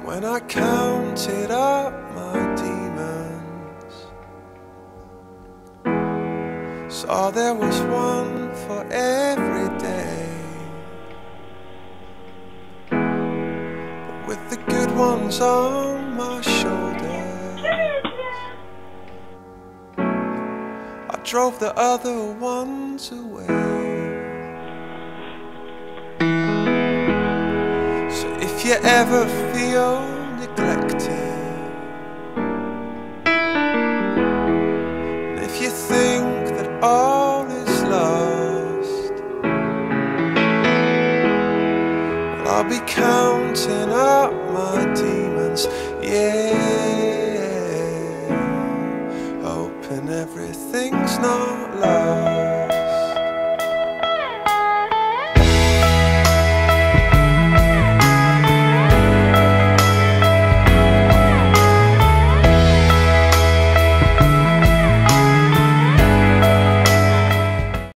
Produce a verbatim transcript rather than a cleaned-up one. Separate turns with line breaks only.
When I counted up my demons, saw there was one for every day, but with the good ones on my shoulders, I drove the other ones away. So if you ever feel neglected, and if you think that all is lost, well, I'll be counting up my demons, yeah, hoping everything's not lost.